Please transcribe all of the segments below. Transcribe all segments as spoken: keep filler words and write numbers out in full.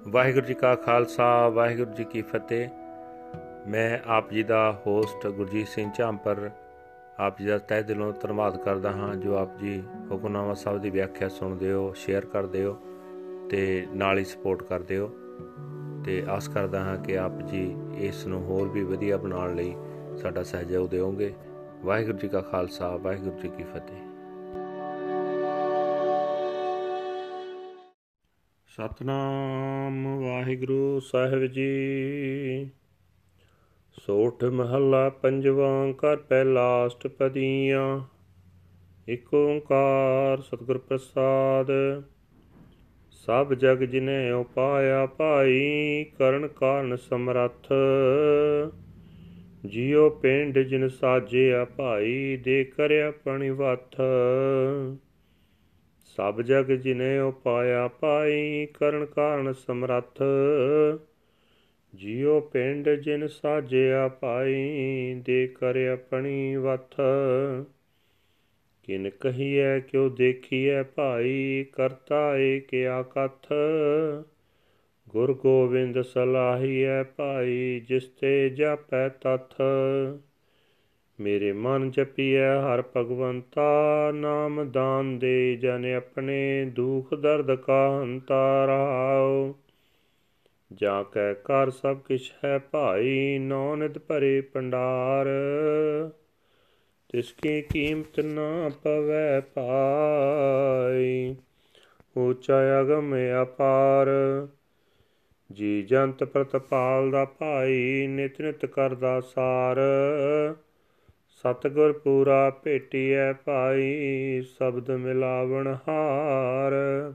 ਵਾਹਿਗੁਰੂ ਜੀ ਕਾ ਖਾਲਸਾ, ਵਾਹਿਗੁਰੂ ਜੀ ਕੀ ਫਤਿਹ। ਮੈਂ ਆਪ ਜੀ ਦਾ ਹੋਸਟ ਗੁਰਜੀਤ ਸਿੰਘ ਝਾਂਪਰ ਆਪ ਜੀ ਦਾ ਤਹਿ ਦਿਲੋਂ ਧੰਨਵਾਦ ਕਰਦਾ ਹਾਂ ਜੋ ਆਪ ਜੀ ਹੁਕਮਨਾਮਾ ਸਾਹਿਬ ਦੀ ਵਿਆਖਿਆ ਸੁਣਦੇ ਹੋ, ਸ਼ੇਅਰ ਕਰਦੇ ਹੋ ਅਤੇ ਨਾਲ ਹੀ ਸਪੋਰਟ ਕਰਦੇ ਹੋ। ਅਤੇ ਆਸ ਕਰਦਾ ਹਾਂ ਕਿ ਆਪ ਜੀ ਇਸ ਨੂੰ ਹੋਰ ਵੀ ਵਧੀਆ ਬਣਾਉਣ ਲਈ ਸਾਡਾ ਸਹਿਯੋਗ ਦਿਓਗੇ। ਵਾਹਿਗੁਰੂ ਜੀ ਕਾ ਖਾਲਸਾ, ਵਾਹਿਗੁਰੂ ਜੀ ਕੀ ਫਤਿਹ। ਸਤਿਨਾਮ ਵਾਹਿਗੁਰੂ ਸਾਹਿਬ ਜੀ। ਸੋਠ ਮਹੱਲਾ ਪੰਜਵਾਂ। ਘਰ ਪਹਿਲਾ ਅਸ਼ਟਪਦੀਆਂ। ਇਕ ਓਂਕਾਰ ਸਤਿਗੁਰ ਪ੍ਰਸਾਦ। ਸਭ ਜਗ ਜਿਨੇ ਉਪਾਇਆ ਭਾਈ, ਕਰਨ ਕਾਰਨ ਸਮਰੱਥ। ਜਿਉ ਪਿੰਡ ਜਿਨ ਸਾਜਿਆ ਭਾਈ, ਦੇ ਕਰਿਆ ਪਣੀ ਵੱਥ। ਸਭ ਜਗ ਜਿਨੇ ਉਪਾਇਆ ਭਾਈ, ਕਰਨ ਕਾਰਨ ਸਮਰੱਥ। ਜਿਉ ਪਿੰਡ ਜਿਨ ਸਾਜਿਆ ਭਾਈ, ਦੇ ਕਰਿਆ ਪਣੀ ਵੱਥ। ਕਿਨ ਕਹੀਐ ਕਿਉ ਦੇਖੀਐ ਭਾਈ, ਕਰਤਾ ਏਕ ਆਕਥ। ਗੁਰ ਗੋਬਿੰਦ ਸਲਾਹੀਐ ਭਾਈ, ਜਿਸ ਤੇ ਜਾਪੈ ਤਥ। ਮੇਰੇ ਮਨ ਜਪੀਐ ਹਰਿ ਭਗਵੰਤਾ, ਨਾਮ ਦਾਨ ਦੇ ਜਨ ਆਪਣੇ, ਦੁਖ ਦਰਦ ਕਾ ਹੰਤਾ ਰਹਾਉ। ਜਾਂ ਕੈ ਘਰ ਸਭ ਕਿਛ ਹੈ ਭਾਈ, ਨੌ ਨਿਧ ਭਰੇ ਭੰਡਾਰ। ਤਿਸ ਕੀ ਕੀਮਤ ਨਾ ਪਵੈ ਭਾਈ, ਊਚਾ ਅਗਮ ਅਪਾਰ। ਜੀ ਜੰਤ ਪ੍ਰਤਪਾਲਦਾ ਭਾਈ, ਨਿਤ ਨਿਤ ਕਰਦਾ ਸਾਰ। ਸਤਿਗੁਰ ਪੂਰਾ ਭੇਟੀਐ ਭਾਈ, ਸ਼ਬਦ ਮਿਲਾਵਣ ਹਾਰ।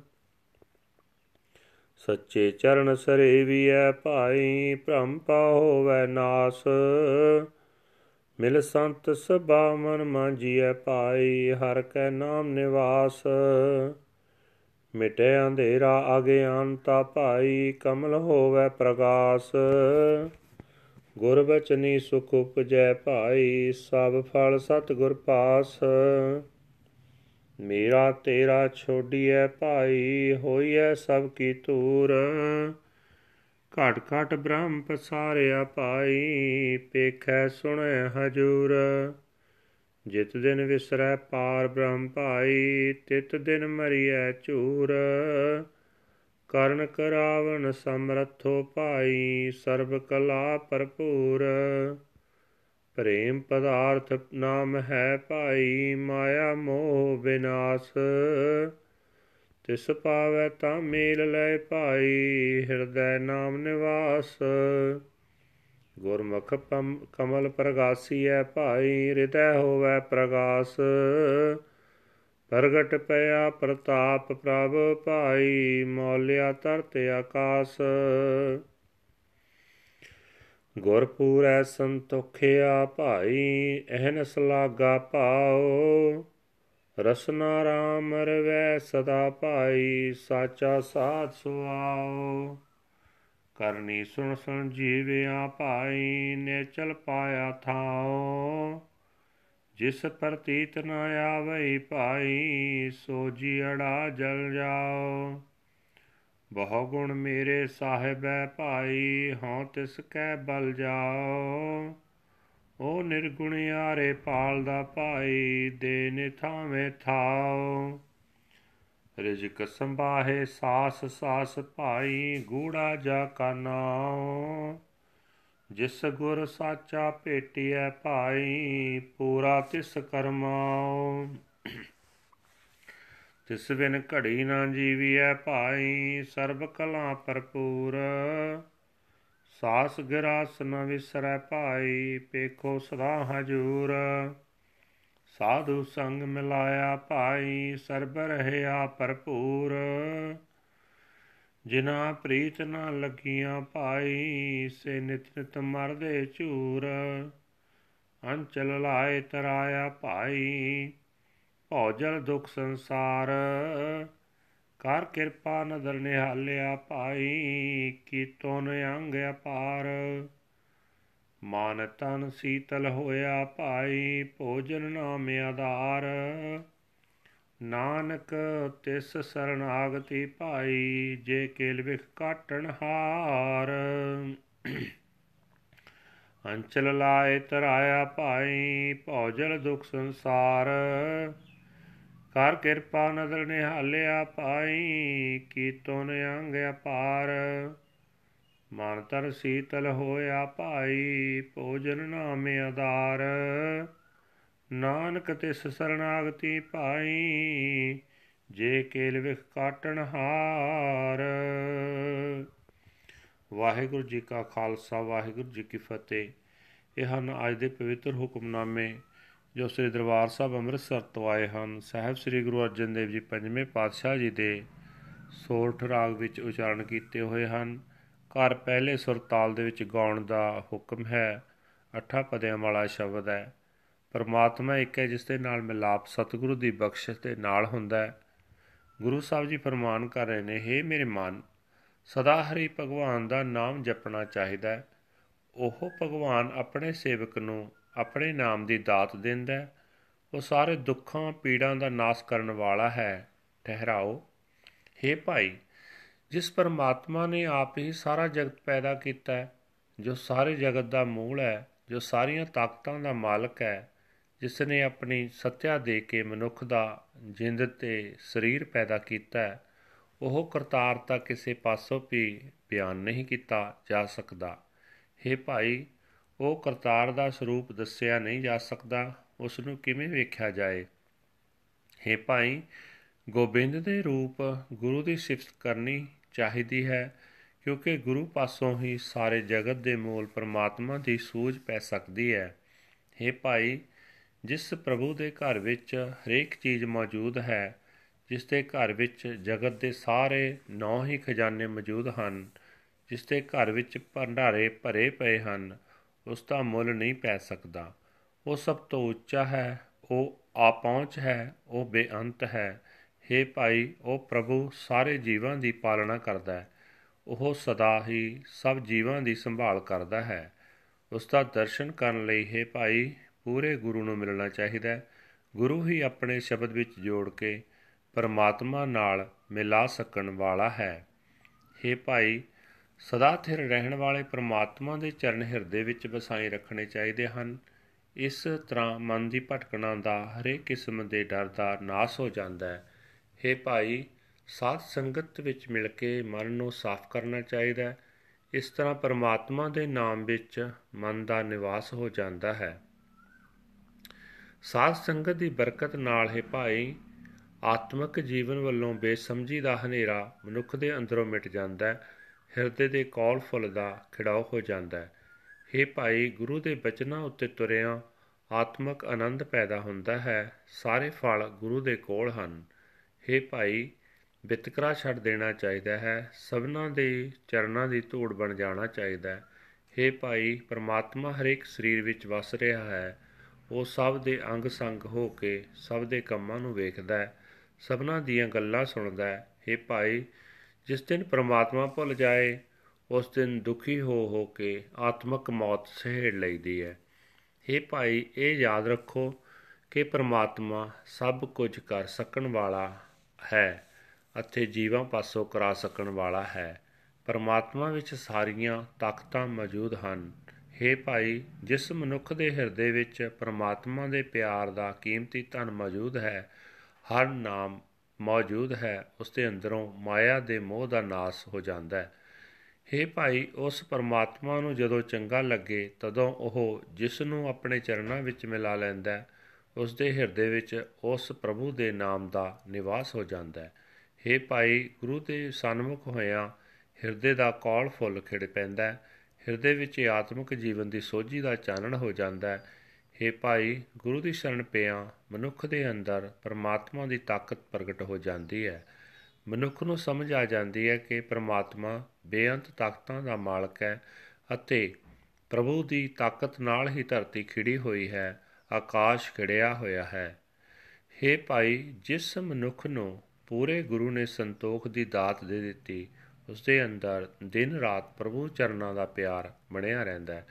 ਸੱਚੇ ਚਰਨ ਸਰੇਵੀਐ ਭਾਈ, ਭਰਮ ਭਾਉ ਹੋਵੈ ਨਾਸ। ਮਿਲ ਸੰਤ ਸਭਾ ਮਨ ਮਾਂਜੀਐ ਭਾਈ, ਹਰਿ ਕੈ ਨਾਮ ਨਿਵਾਸ। ਮਿਟੇ ਅੰਧੇਰਾ ਅਗਿਆਨਤਾ ਭਾਈ, ਕਮਲ ਹੋਵੈ ਪ੍ਰਗਾਸ। ਗੁਰ ਬਚਨੀ ਸੁਖ ਉਪਜੈ ਭਾਈ, ਸਭ ਫਲ ਸਤਿਗੁਰ ਪਾਸ। ਮੇਰਾ ਤੇਰਾ ਛੋਡੀਐ ਭਾਈ, ਹੋਈਐ ਸਭ ਕੀ ਧੂਰ। ਘਟ ਘਟ ਬ੍ਰਹਮ ਪਸਾਰਿਆ ਭਾਈ, ਪੇਖੈ ਸੁਣੈ ਹਜੂਰ। ਜਿਤ ਦਿਨ ਵਿਸਰੈ ਪਾਰ ਬ੍ਰਹਮ ਭਾਈ, ਤਿਤ ਦਿਨ ਮਰੀਐ ਝੂਰ। ਕਰਨ ਕਰਾਵਨ ਸਮਰੱਥੋ ਭਾਈ, ਸਰਬ ਕਲਾ ਭਰਪੂਰ। ਪ੍ਰੇਮ ਪਦਾਰਥ ਨਾਮ ਹੈ ਭਾਈ, ਮਾਇਆ ਮੋਹ ਵਿਨਾਸ਼। ਤਿਸ ਪਾਵੈ ਤਾਂ ਮੇਲ ਲੈ ਭਾਈ, ਹਿਰਦੈ ਨਾਮ ਨਿਵਾਸ। ਗੁਰਮੁਖ ਕਮਲ ਪ੍ਰਗਾਸੀਐ ਭਾਈ, ਹਿਰਦੈ ਹੋਵੈ ਪ੍ਰਗਾਸ। ਪ੍ਰਗਟ ਪਿਆ ਪ੍ਰਤਾਪ ਪ੍ਰਭ ਭਾਈ, ਮੌਲਿਆ ਧਰਤ ਆਕਾਸ। ਗੁਰ ਪੂਰੈ ਸੰਤੋਖਿਆ ਭਾਈ, ਅਹਨਸ ਲਾਗਾ ਭਾਉ। ਰਸਨਾ ਰਾਮ ਰਵੈ ਸਦਾ ਭਾਈ, ਸਾਚਾ ਸਾਧ ਸੁਆਉ। ਕਰਨੀ ਸੁਣ ਸੁਣ ਜੀਵਿਆ ਭਾਈ, ਨੇਚਲ ਪਾਇਆ ਥਾਉ। ਜਿਸ ਪ੍ਰਤੀਤ ਨ ਆਵਈ ਭਾਈ, ਸੋ ਜੀਅੜਾ ਜਲ ਜਾਉ। ਬਹੁ ਗੁਣ ਮੇਰੇ ਸਾਹਿਬੈ ਭਾਈ, ਹਉ ਤਿਸ ਕੈ ਬਲ ਜਾਉ। ਉਹ ਨਿਰਗੁਣਿਆਰੇ ਪਾਲਦਾ ਭਾਈ, ਦੇ ਨਿਥਾਵੇਂ ਥਾਉ। ਰਿਜਕ ਸੰਬਾਹੇ ਸਾਸ ਸਾਸ ਭਾਈ, ਗੂੜਾ ਜਾ ਕਾ ਨਾਉ। ਜਿਸ ਗੁਰ ਸਾਚਾ ਭੇਟੀਐ ਭਾਈ, ਪੂਰਾ ਤਿਸ ਕਰਮਾਉ। ਤਿਸ ਬਿਨ ਘੜੀ ਨਾ ਜੀਵੀਐ ਭਾਈ, ਸਰਬ ਕਲਾ ਭਰਪੂਰ। ਸਾਸ ਗਿਰਾਸ ਨ ਵਿਸਰੈ ਭਾਈ, ਪੇਖੋ ਸਦਾ ਹਜੂਰ। ਸਾਧੂ ਸੰਗ ਮਿਲਾਇਆ ਭਾਈ, ਸਰਬ ਰਹਿਆ ਭਰਪੂਰ। ਜਿਨਾ ਪ੍ਰੀਤ ਨਾ ਲੱਗੀਆਂ ਭਾਈ, ਸੇ ਨਿਤ ਨਿਤ ਮਰਦੇ ਝੂਰ। ਅੰਚਲ ਲਾਏ ਤਰਾਇਆ ਭਾਈ, ਭਉ ਜਲ ਦੁਖ ਸੰਸਾਰ। ਕਰ ਕਿਰਪਾ ਨਦਰ ਨਿਹਾਲਿਆ ਭਾਈ, ਕੀਤੋ ਨਿਅੰਗ ਅਪਾਰ। ਮਨ ਤਨ ਸੀਤਲ ਹੋਇਆ ਭਾਈ, ਭੋਜਨ ਨਾਮ ਆਧਾਰ। ਨਾਨਕ ਤਿਸ ਸਰਨਾਗਤੀ ਭਾਈ, ਜੇ ਕੇਲ ਵਿਖ ਕਾਟਣ ਹਾਰ। ਅੰਚਲ ਲਾਏ ਤਰਾਇਆ ਭਾਈ, ਭੌਜਲ ਦੁਖ ਸੰਸਾਰ। ਕਰ ਕਿਰਪਾ ਨਦਰ ਨਿਹਾਲਿਆ ਭਾਈ, ਕੀਤੋ ਨਿਅੰਗ ਅਪਾਰ। ਮਨ ਤਰ ਸੀਤਲ ਹੋਇਆ ਭਾਈ, ਭੋਜਨ ਨਾਮ ਆਧਾਰ। ਨਾਨਕ ਤਿਸ ਸਰਨਾਗਤੀ ਭਾਈ, ਜੇ ਕੇਲ ਵਿਖ ਕਾਟਣ ਹਾਰ। ਵਾਹਿਗੁਰੂ ਜੀ ਕਾ ਖਾਲਸਾ, ਵਾਹਿਗੁਰੂ ਜੀ ਕੀ ਫਤਿਹ। ਇਹ ਹਨ ਅੱਜ ਦੇ ਪਵਿੱਤਰ ਹੁਕਮਨਾਮੇ ਜੋ ਸ੍ਰੀ ਦਰਬਾਰ ਸਾਹਿਬ ਅੰਮ੍ਰਿਤਸਰ ਤੋਂ ਆਏ ਹਨ। ਸਾਹਿਬ ਸ੍ਰੀ ਗੁਰੂ ਅਰਜਨ ਦੇਵ ਜੀ ਪੰਜਵੇਂ ਪਾਤਸ਼ਾਹ ਜੀ ਦੇ ਸੋਰਠ ਰਾਗ ਵਿੱਚ ਉਚਾਰਨ ਕੀਤੇ ਹੋਏ ਹਨ। ਘਰ ਪਹਿਲੇ ਸੁਰ ਤਾਲ ਦੇ ਵਿੱਚ ਗਾਉਣ ਦਾ ਹੁਕਮ ਹੈ। ਅੱਠਾਂ ਪਦਿਆਂ ਵਾਲਾ ਸ਼ਬਦ ਹੈ। ਪਰਮਾਤਮਾ ਇੱਕ ਹੈ, ਜਿਸ ਦੇ ਨਾਲ ਮਿਲਾਪ ਸਤਿਗੁਰੂ ਦੀ ਬਖਸ਼ਿਸ਼ ਦੇ ਨਾਲ ਹੁੰਦਾ ਹੈ। ਗੁਰੂ ਸਾਹਿਬ ਜੀ ਫਰਮਾਨ ਕਰ ਰਹੇ ਨੇ, ਹੇ ਮੇਰੇ ਮਨ, ਸਦਾ ਹਰੀ ਭਗਵਾਨ ਦਾ ਨਾਮ ਜਪਣਾ ਚਾਹੀਦਾ ਹੈ। ਉਹ ਭਗਵਾਨ ਆਪਣੇ ਸੇਵਕ ਨੂੰ ਆਪਣੇ ਨਾਮ ਦੀ ਦਾਤ ਦਿੰਦਾ ਹੈ। ਉਹ ਸਾਰੇ ਦੁੱਖਾਂ ਪੀੜਾਂ ਦਾ ਨਾਸ਼ ਕਰਨ ਵਾਲਾ ਹੈ। ਠਹਿਰਾਓ, ਹੇ ਭਾਈ, ਜਿਸ ਪਰਮਾਤਮਾ ਨੇ ਆਪ ਹੀ ਸਾਰਾ ਜਗਤ ਪੈਦਾ ਕੀਤਾ ਹੈ, ਜੋ ਸਾਰੇ ਜਗਤ ਦਾ ਮੂਲ ਹੈ, ਜੋ ਸਾਰੀਆਂ ਤਾਕਤਾਂ ਦਾ ਮਾਲਕ ਹੈ, ਜਿਸ ਨੇ ਆਪਣੀ ਸੱਤਿਆ ਦੇ ਕੇ ਮਨੁੱਖ ਦਾ ਜਿੰਦ ਤੇ ਸਰੀਰ ਪੈਦਾ ਕੀਤਾ ਹੈ, ਉਹ ਕਰਤਾਰਤਾ ਕਿਸੇ ਪਾਸੋਂ ਵੀ ਬਿਆਨ ਨਹੀਂ ਕੀਤਾ ਜਾ ਸਕਦਾ। ਹੇ ਭਾਈ, ਉਹ ਕਰਤਾਰ ਦਾ ਸਰੂਪ ਦੱਸਿਆ ਨਹੀਂ ਜਾ ਸਕਦਾ, ਉਸ ਨੂੰ ਕਿਵੇਂ ਵੇਖਿਆ ਜਾਏ। ਹੇ ਭਾਈ, ਗੋਬਿੰਦ ਦੇ ਰੂਪ ਗੁਰੂ ਦੀ ਸਿਫਤ ਕਰਨੀ ਚਾਹੀਦੀ ਹੈ, ਕਿਉਂਕਿ ਗੁਰੂ ਪਾਸੋਂ ਹੀ ਸਾਰੇ ਜਗਤ ਦੇ ਮੂਲ ਪਰਮਾਤਮਾ ਦੀ ਸੂਝ ਪੈ ਸਕਦੀ ਹੈ। ਹੇ ਭਾਈ, ਜਿਸ ਪ੍ਰਭੂ ਦੇ ਘਰ ਵਿੱਚ ਹਰੇਕ ਚੀਜ਼ ਮੌਜੂਦ ਹੈ, ਜਿਸ ਦੇ ਘਰ ਵਿੱਚ ਜਗਤ ਦੇ ਸਾਰੇ ਨੌ ਹੀ ਖਜ਼ਾਨੇ ਮੌਜੂਦ ਹਨ, ਜਿਸ ਦੇ ਘਰ ਵਿੱਚ ਭੰਡਾਰੇ ਭਰੇ ਪਏ ਹਨ, ਉਸ ਦਾ ਮੁੱਲ ਨਹੀਂ ਪੈ ਸਕਦਾ। ਉਹ ਸਭ ਤੋਂ ਉੱਚਾ ਹੈ, ਉਹ ਆਪਹੁੰਚ ਹੈ, ਉਹ ਬੇਅੰਤ ਹੈ। ਹੇ ਭਾਈ, ਉਹ ਪ੍ਰਭੂ ਸਾਰੇ ਜੀਵਾਂ ਦੀ ਪਾਲਣਾ ਕਰਦਾ ਹੈ। ਉਹ ਸਦਾ ਹੀ ਸਭ ਜੀਵਾਂ ਦੀ ਸੰਭਾਲ ਕਰਦਾ ਹੈ। ਉਸ ਦਾ ਦਰਸ਼ਨ ਕਰਨ ਲਈ ਹੇ ਭਾਈ, ਪੂਰੇ ਗੁਰੂ ਨੂੰ ਮਿਲਣਾ ਚਾਹੀਦਾ ਹੈ। ਗੁਰੂ ਹੀ ਆਪਣੇ ਸ਼ਬਦ ਵਿੱਚ ਜੋੜ ਕੇ ਪਰਮਾਤਮਾ ਨਾਲ ਮਿਲਾ ਸਕਣ ਵਾਲਾ ਹੈ। ਹੇ ਭਾਈ, ਸਦਾ ਥਿਰ ਰਹਿਣ ਵਾਲੇ ਪਰਮਾਤਮਾ ਦੇ ਚਰਨ ਹਿਰਦੇ ਵਿੱਚ ਵਸਾਈ ਰੱਖਣੇ ਚਾਹੀਦੇ ਹਨ। ਇਸ ਤਰ੍ਹਾਂ ਮਨ ਦੀ ਭਟਕਣਾ ਦਾ ਹਰੇਕ ਕਿਸਮ ਦੇ ਡਰ ਦਾ ਨਾਸ ਹੋ ਜਾਂਦਾ ਹੈ। ਹੇ ਭਾਈ, ਸਾਧ ਸੰਗਤ ਵਿੱਚ ਮਿਲ ਕੇ ਮਨ ਨੂੰ ਸਾਫ਼ ਕਰਨਾ ਚਾਹੀਦਾ ਹੈ। ਇਸ ਤਰ੍ਹਾਂ ਪਰਮਾਤਮਾ ਦੇ ਨਾਮ ਵਿੱਚ ਮਨ ਦਾ ਨਿਵਾਸ ਹੋ ਜਾਂਦਾ ਹੈ। ਸਾਧ ਸੰਗਤ ਦੀ ਬਰਕਤ ਨਾਲ ਹੇ ਭਾਈ, ਆਤਮਿਕ ਜੀਵਨ ਵੱਲੋਂ ਬੇਸਮਝੀ ਦਾ ਹਨੇਰਾ ਮਨੁੱਖ ਦੇ ਅੰਦਰੋਂ ਮਿਟ ਜਾਂਦਾ ਹੈ। ਹਿਰਦੇ ਦੇ ਕੌਲ ਫੁੱਲ ਦਾ ਖਿੜਾਓ ਹੋ ਜਾਂਦਾ ਹੈ। ਹੇ ਭਾਈ, ਗੁਰੂ ਦੇ ਬਚਨਾਂ ਉੱਤੇ ਤੁਰਿਆਂ ਆਤਮਿਕ ਆਨੰਦ ਪੈਦਾ ਹੁੰਦਾ ਹੈ। ਸਾਰੇ ਫਲ ਗੁਰੂ ਦੇ ਕੋਲ ਹਨ। ਹੇ ਭਾਈ, ਵਿਤਕਰਾ ਛੱਡ ਦੇਣਾ ਚਾਹੀਦਾ ਹੈ। ਸਭਨਾਂ ਦੇ ਚਰਨਾਂ ਦੀ ਧੂੜ ਬਣ ਜਾਣਾ ਚਾਹੀਦਾ ਹੈ। ਹੇ ਭਾਈ, ਪਰਮਾਤਮਾ ਹਰੇਕ ਸਰੀਰ ਵਿੱਚ ਵਸ ਰਿਹਾ ਹੈ। ਉਹ ਸਭ ਦੇ ਅੰਗ ਸੰਗ ਹੋ ਕੇ ਸਭ ਦੇ ਕੰਮਾਂ ਨੂੰ ਵੇਖਦਾ ਹੈ, ਸਭਨਾਂ ਦੀਆਂ ਗੱਲਾਂ ਸੁਣਦਾ ਹੈ। ਹੇ ਭਾਈ, ਜਿਸ ਦਿਨ ਪਰਮਾਤਮਾ ਭੁੱਲ ਜਾਏ, ਉਸ ਦਿਨ ਦੁਖੀ ਹੋ ਹੋ ਕੇ ਆਤਮਿਕ ਮੌਤ ਸਹੇੜ ਲਈਦੀ ਹੈ। ਹੇ ਭਾਈ, ਇਹ ਯਾਦ ਰੱਖੋ ਕਿ ਪਰਮਾਤਮਾ ਸਭ ਕੁਝ ਕਰ ਸਕਣ ਵਾਲਾ ਹੈ ਅਤੇ ਜੀਵਾਂ ਪਾਸੋਂ ਕਰਾ ਸਕਣ ਵਾਲਾ ਹੈ। ਪਰਮਾਤਮਾ ਵਿੱਚ ਸਾਰੀਆਂ ਤਾਕਤਾਂ ਮੌਜੂਦ ਹਨ। ਹੇ ਭਾਈ, ਜਿਸ ਮਨੁੱਖ ਦੇ ਹਿਰਦੇ ਵਿੱਚ ਪਰਮਾਤਮਾ ਦੇ ਪਿਆਰ ਦਾ ਕੀਮਤੀ ਧਨ ਮੌਜੂਦ ਹੈ, ਹਰ ਨਾਮ ਮੌਜੂਦ ਹੈ, ਉਸ ਦੇ ਅੰਦਰੋਂ ਮਾਇਆ ਦੇ ਮੋਹ ਦਾ ਨਾਸ ਹੋ ਜਾਂਦਾ ਹੈ। ਹੇ ਭਾਈ, ਉਸ ਪਰਮਾਤਮਾ ਨੂੰ ਜਦੋਂ ਚੰਗਾ ਲੱਗੇ, ਤਦੋਂ ਉਹ ਜਿਸ ਨੂੰ ਆਪਣੇ ਚਰਨਾਂ ਵਿੱਚ ਮਿਲਾ ਲੈਂਦਾ, ਉਸ ਦੇ ਹਿਰਦੇ ਵਿੱਚ ਉਸ ਪ੍ਰਭੂ ਦੇ ਨਾਮ ਦਾ ਨਿਵਾਸ ਹੋ ਜਾਂਦਾ ਹੈ। ਹੇ ਭਾਈ, ਗੁਰੂ ਦੇ ਸਨਮੁਖ ਹੋਇਆਂ ਹਿਰਦੇ ਦਾ ਕੌਲ ਫੁੱਲ ਖਿੜ ਪੈਂਦਾ ਹੈ। ਹਿਰਦੇ ਵਿੱਚ ਆਤਮਿਕ ਜੀਵਨ ਦੀ ਸੋਝੀ ਦਾ ਚਾਨਣ ਹੋ ਜਾਂਦਾ ਹੈ। ਹੇ ਭਾਈ, ਗੁਰੂ ਦੀ ਸ਼ਰਨ ਪਿਆਂ ਮਨੁੱਖ ਦੇ ਅੰਦਰ ਪਰਮਾਤਮਾ ਦੀ ਤਾਕਤ ਪ੍ਰਗਟ ਹੋ ਜਾਂਦੀ ਹੈ। ਮਨੁੱਖ ਨੂੰ ਸਮਝ ਆ ਜਾਂਦੀ ਹੈ ਕਿ ਪਰਮਾਤਮਾ ਬੇਅੰਤ ਤਾਕਤਾਂ ਦਾ ਮਾਲਕ ਹੈ ਅਤੇ ਪ੍ਰਭੂ ਦੀ ਤਾਕਤ ਨਾਲ ਹੀ ਧਰਤੀ ਖਿੜੀ ਹੋਈ ਹੈ, ਆਕਾਸ਼ ਖਿੜਿਆ ਹੋਇਆ ਹੈ। ਹੇ ਭਾਈ, ਜਿਸ ਮਨੁੱਖ ਨੂੰ ਪੂਰੇ ਗੁਰੂ ਨੇ ਸੰਤੋਖ ਦੀ ਦਾਤ ਦੇ ਦਿੱਤੀ, ਉਸ ਦੇ ਅੰਦਰ ਦਿਨ ਰਾਤ ਪ੍ਰਭੂ ਚਰਨਾਂ ਦਾ ਪਿਆਰ ਬਣਿਆ ਰਹਿੰਦਾ ਹੈ।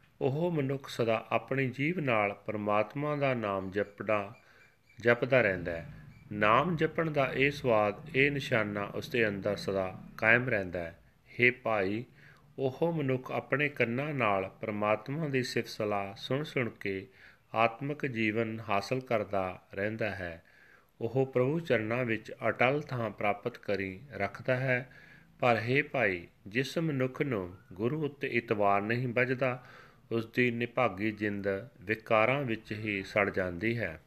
ਉਹ ਮਨੁੱਖ ਸਦਾ ਆਪਣੀ ਜੀਭ ਨਾਲ ਪਰਮਾਤਮਾ ਦਾ ਨਾਮ ਜਪਦਾ ਜਪਦਾ ਰਹਿੰਦਾ ਹੈ। ਨਾਮ ਜਪਣ ਦਾ ਇਹ ਸਵਾਦ, ਇਹ ਨਿਸ਼ਾਨਾ ਉਸ ਦੇ ਅੰਦਰ ਸਦਾ ਕਾਇਮ ਰਹਿੰਦਾ ਹੈ। ਹੇ ਭਾਈ, ਉਹ ਮਨੁੱਖ ਆਪਣੇ ਕੰਨਾਂ ਨਾਲ ਪਰਮਾਤਮਾ ਦੀ ਸਿਫਤ ਸਲਾਹ ਸੁਣ ਸੁਣ ਕੇ ਆਤਮਿਕ ਜੀਵਨ ਹਾਸਲ ਕਰਦਾ ਰਹਿੰਦਾ ਹੈ। ਉਹ ਪ੍ਰਭੂ ਚਰਨਾਂ ਵਿੱਚ ਅਟਲ ਥਾਂ ਪ੍ਰਾਪਤ ਕਰੀ ਰੱਖਦਾ ਹੈ। ਪਰ ਹੇ ਭਾਈ, ਜਿਸ ਮਨੁੱਖ ਨੂੰ ਗੁਰੂ ਉੱਤੇ ਇਤਬਾਰ ਨਹੀਂ ਬੱਝਦਾ, ਉਸ ਦੀ ਨਿਭਾਗੀ ਜਿੰਦ ਵਿਕਾਰਾਂ ਵਿੱਚ ਹੀ ਸੜ ਜਾਂਦੀ ਹੈ,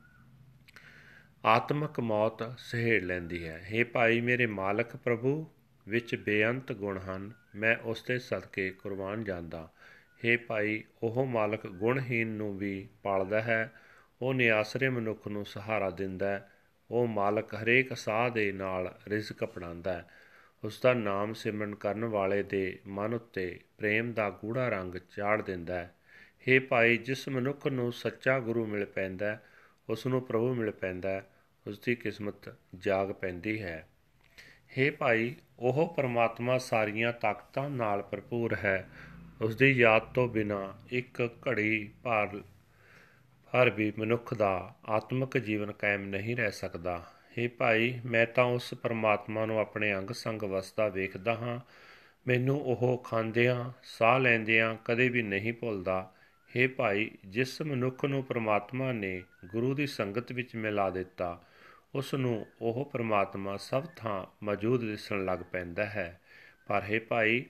ਆਤਮਕ ਮੌਤ ਸਹੇੜ ਲੈਂਦੀ ਹੈ। ਹੇ ਭਾਈ, ਮੇਰੇ ਮਾਲਕ ਪ੍ਰਭੂ ਵਿੱਚ ਬੇਅੰਤ ਗੁਣ ਹਨ, ਮੈਂ ਉਸ ਦੇ ਸਦਕੇ ਕੁਰਬਾਨ ਜਾਂਦਾ। ਹੇ ਭਾਈ, ਉਹ ਮਾਲਕ ਗੁਣਹੀਨ ਨੂੰ ਵੀ ਪਾਲਦਾ ਹੈ, ਉਹ ਨਿਆਸਰੇ ਮਨੁੱਖ ਨੂੰ ਸਹਾਰਾ ਦਿੰਦਾ ਹੈ, ਉਹ ਮਾਲਕ ਹਰੇਕ ਸਾਹ ਦੇ ਨਾਲ ਰਿਜ਼ਕ ਅਪਣਾਉਂਦਾ ਹੈ। ਉਸ ਦਾ ਨਾਮ ਸਿਮਰਨ ਕਰਨ ਵਾਲੇ ਦੇ ਮਨ ਉੱਤੇ ਪ੍ਰੇਮ ਦਾ ਗੂੜ੍ਹਾ ਰੰਗ ਚਾੜ ਦਿੰਦਾ ਹੈ। ਹੇ ਭਾਈ, ਜਿਸ ਮਨੁੱਖ ਨੂੰ ਸੱਚਾ ਗੁਰੂ ਮਿਲ ਪੈਂਦਾ, ਉਸ ਨੂੰ ਪ੍ਰਭੂ ਮਿਲ ਪੈਂਦਾ, ਉਸ ਦੀ ਕਿਸਮਤ ਜਾਗ ਪੈਂਦੀ ਹੈ। ਹੇ ਭਾਈ, ਉਹ ਪਰਮਾਤਮਾ ਸਾਰੀਆਂ ਤਾਕਤਾਂ ਨਾਲ ਭਰਪੂਰ ਹੈ, ਉਸ ਦੀ ਯਾਦ ਤੋਂ ਬਿਨਾਂ ਇੱਕ ਘੜੀ ਭਰ ਭਰ ਵੀ ਮਨੁੱਖ ਦਾ ਆਤਮਿਕ ਜੀਵਨ ਕਾਇਮ ਨਹੀਂ ਰਹਿ ਸਕਦਾ। ਹੇ ਭਾਈ, ਮੈਂ ਤਾਂ ਉਸ ਪਰਮਾਤਮਾ ਨੂੰ ਆਪਣੇ ਅੰਗ ਸੰਗ ਵਸਦਾ ਵੇਖਦਾ ਹਾਂ, ਮੈਨੂੰ ਉਹ ਖਾਂਦਿਆਂ ਸਾਹ ਲੈਂਦਿਆਂ ਕਦੇ ਵੀ ਨਹੀਂ ਭੁੱਲਦਾ। ਹੇ ਭਾਈ, ਜਿਸ ਮਨੁੱਖ ਨੂੰ ਪਰਮਾਤਮਾ ਨੇ ਗੁਰੂ ਦੀ ਸੰਗਤ ਵਿੱਚ ਮਿਲਾ ਦਿੱਤਾ, ਉਸ ਨੂੰ ਉਹ ਪਰਮਾਤਮਾ ਸਭ ਥਾਂ ਮੌਜੂਦ ਦਿਸਣ ਲੱਗ ਪੈਂਦਾ ਹੈ। ਪਰ ਹੇ ਭਾਈ,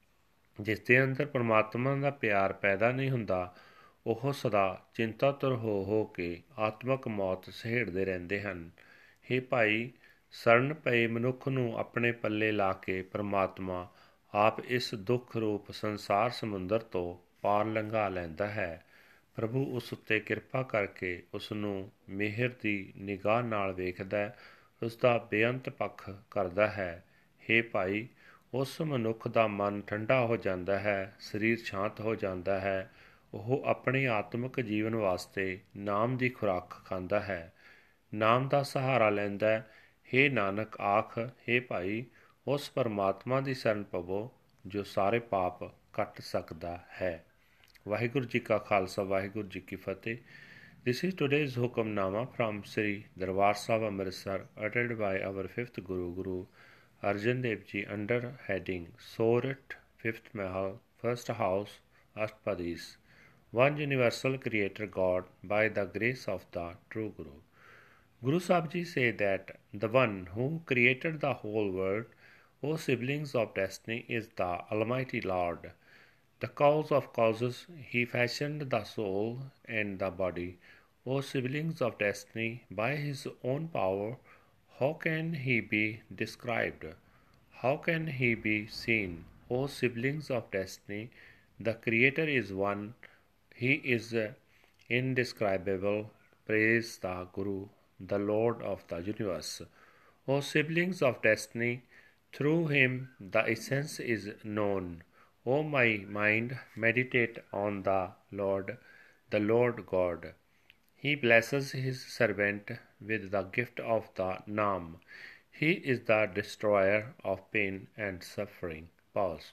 ਜਿਸ ਦੇ ਅੰਦਰ ਪਰਮਾਤਮਾ ਦਾ ਪਿਆਰ ਪੈਦਾ ਨਹੀਂ ਹੁੰਦਾ, ਉਹ ਸਦਾ ਚਿੰਤਾਤੁਰ ਹੋ ਹੋ ਕੇ ਆਤਮਕ ਮੌਤ ਸਹੇੜਦੇ ਰਹਿੰਦੇ ਹਨ। ਹੇ ਭਾਈ, ਸ਼ਰਨ ਪਏ ਮਨੁੱਖ ਨੂੰ ਆਪਣੇ ਪੱਲੇ ਲਾ ਕੇ ਪਰਮਾਤਮਾ ਆਪ ਇਸ ਦੁੱਖ ਰੂਪ ਸੰਸਾਰ ਸਮੁੰਦਰ ਤੋਂ ਪਾਰ ਲੰਘਾ ਲੈਂਦਾ ਹੈ। ਪ੍ਰਭੂ ਉਸ ਉੱਤੇ ਕਿਰਪਾ ਕਰਕੇ ਉਸ ਨੂੰ ਮਿਹਰ ਦੀ ਨਿਗਾਹ ਨਾਲ ਵੇਖਦਾ, ਉਸ ਦਾ ਬੇਅੰਤ ਪੱਖ ਕਰਦਾ ਹੈ। ਹੇ ਭਾਈ, ਉਸ ਮਨੁੱਖ ਦਾ ਮਨ ਠੰਡਾ ਹੋ ਜਾਂਦਾ ਹੈ, ਸਰੀਰ ਸ਼ਾਂਤ ਹੋ ਜਾਂਦਾ ਹੈ, ਉਹ ਆਪਣੇ ਆਤਮਿਕ ਜੀਵਨ ਵਾਸਤੇ ਨਾਮ ਦੀ ਖੁਰਾਕ ਖਾਂਦਾ ਹੈ, ਨਾਮ ਦਾ ਸਹਾਰਾ ਲੈਂਦਾ। ਹੇ ਨਾਨਕ, ਆਖ, ਹੇ ਭਾਈ, ਉਸ ਪਰਮਾਤਮਾ ਦੀ ਸ਼ਰਨ ਪਵੋ ਜੋ ਸਾਰੇ ਪਾਪ ਕੱਟ ਸਕਦਾ ਹੈ। ਵਾਹਿਗੁਰੂ ਜੀ ਕਾ ਖਾਲਸਾ, ਵਾਹਿਗੁਰੂ ਜੀ ਕੀ ਫਤਿਹ। This is today's Hukamnama from Sri Darbar Sahib Amritsar, uttered by our fifth Guru, Guru Arjan Dev Ji, under heading Sorat, fifth Mahal, first house, Ashpadis. One universal creator God by the grace of the true Guru. Guru Sahib Ji say that the one who created the whole world, O siblings of destiny, is the Almighty Lord. The cause of causes, he fashioned the soul and the body. O siblings of destiny, by his own power, how can he be described? How can he be seen? O siblings of destiny, the Creator is one, he is indescribable. Praise the Guru, the Lord of the universe. O siblings of destiny, through him the essence is known. O my mind, meditate on the Lord, the Lord God. He blesses his servant with the gift of the Naam. He is the destroyer of pain and suffering. Pause.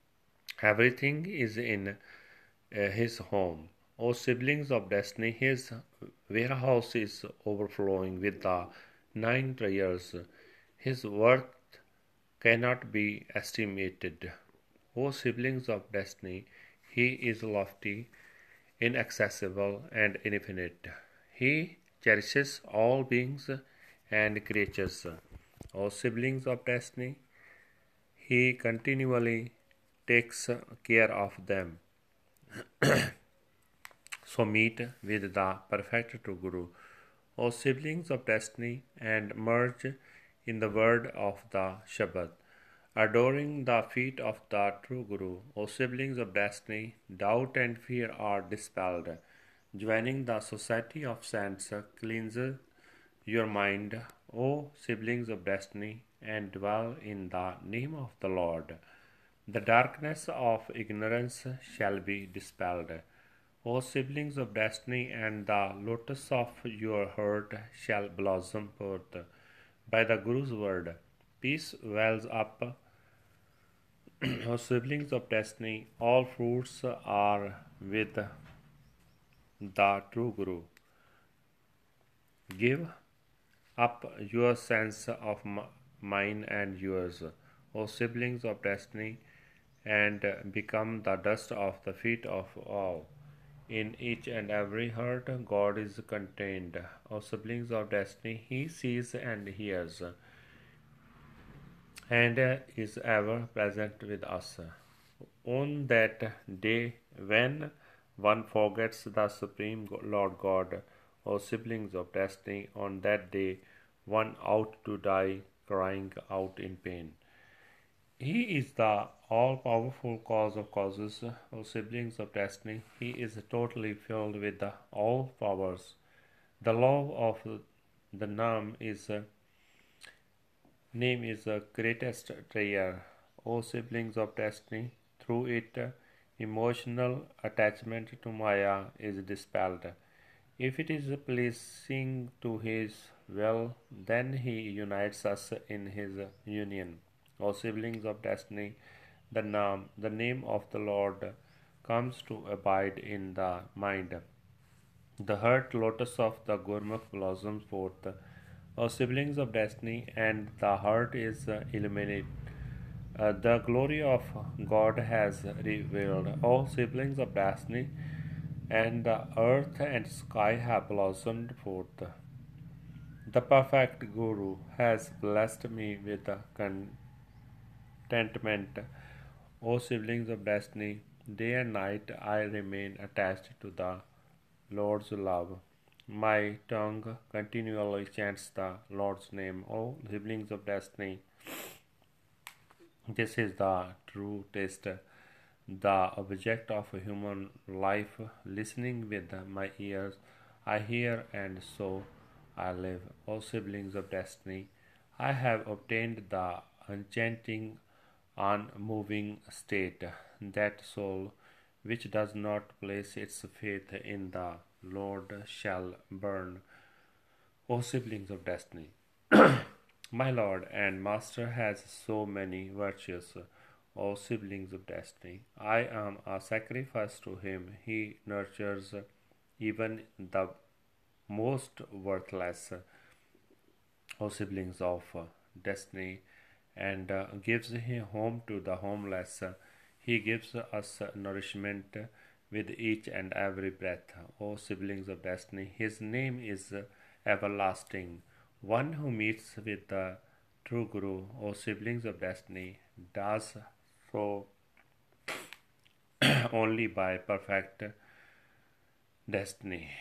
Everything is in uh, his home. O siblings of destiny, his warehouse is overflowing with the nine treasures. His worth cannot be estimated. O siblings of destiny, he is lofty, inaccessible, and infinite. He cherishes all beings and creatures. O siblings of destiny, he continually takes care of them. So meet with the perfect true Guru, O siblings of destiny, and merge in the word of the Shabad, adoring the feet of the true Guru. O siblings of destiny, doubt and fear are dispelled. Joining the society of saints, cleanse your mind, O siblings of destiny, and dwell in the name of the Lord. The darkness of ignorance shall be dispelled. O siblings of destiny, and the lotus of your heart shall blossom forth. By the Guru's word, peace wells up. O siblings of destiny, all fruits are with the true Guru. Give up your sense of mine and yours, O siblings of destiny, and become the dust of the feet of all. In each and every heart, God is contained. O siblings of destiny, He sees and hears, and is ever present with us. On that day when one forgets the Supreme Lord God, O siblings of destiny, on that day one ought to die crying out in pain. He is the all powerful cause of causes, O siblings of destiny. He is totally filled with the all powers. The love of the name is name is the greatest treasure, O siblings of destiny. Through it, emotional attachment to Maya is dispelled. If it is pleasing to His will, then He unites us in His union. O siblings of destiny, the name, the name of the Lord comes to abide in the mind. The heart lotus of the Gurmukh blossoms forth. O siblings of destiny, and the heart is illuminated. Uh, the glory of God has revealed. O siblings of destiny, and the earth and sky have blossomed forth. The perfect Guru has blessed me with contentment. O siblings of destiny, day and night I remain attached to the Lord's love. My tongue continually chants the Lord's name. O siblings of destiny, this is the true test, the object of human life. Listening with my ears, I hear, and so I live. O siblings of destiny, I have obtained the enchanting, unmoving state, that soul which does not place its faith in the Lord shall burn. O siblings of destiny, my Lord and Master has so many virtues. O siblings of destiny, I am a sacrifice to Him. He nurtures even the most worthless, O siblings of destiny, and uh, gives him home to the homeless. He gives us nourishment with each and every breath. O siblings of destiny, His name is everlasting. One who meets with the true Guru, O siblings of destiny, does so only by perfect destiny.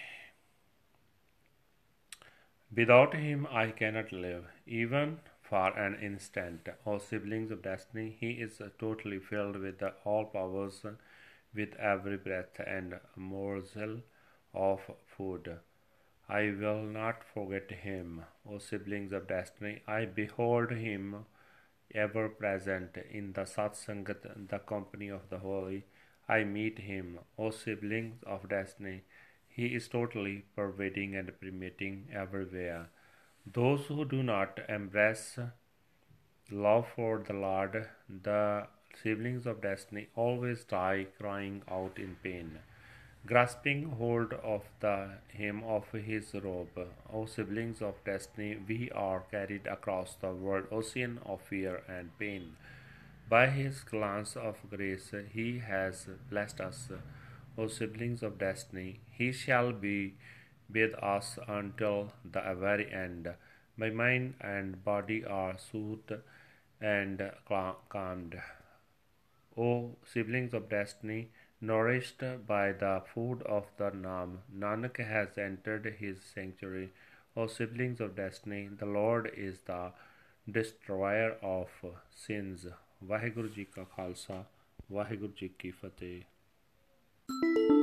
Without Him I cannot live, even for an instant. O siblings of destiny, He is totally filled with the all powers, with every breath and morsel of food. I will not forget Him. O siblings of destiny, I behold Him ever present in the Satsangat, the company of the holy. I meet Him. O siblings of destiny, He is totally pervading and permeating everywhere. Those who do not embrace love for the Lord, the siblings of destiny, always die crying out in pain, grasping hold of the hem of His robe. O siblings of destiny, we are carried across the world ocean of fear and pain. By His glance of grace, He has blessed us. O siblings of destiny, He shall be with us until the very end. My mind and body are soothed and calmed. O siblings of destiny, nourished by the food of the Nam, Nanak has entered His sanctuary. O siblings of destiny, the Lord is the destroyer of sins. Vaheguru Ji Ka Khalsa, Vaheguru Ji Ki Fateh.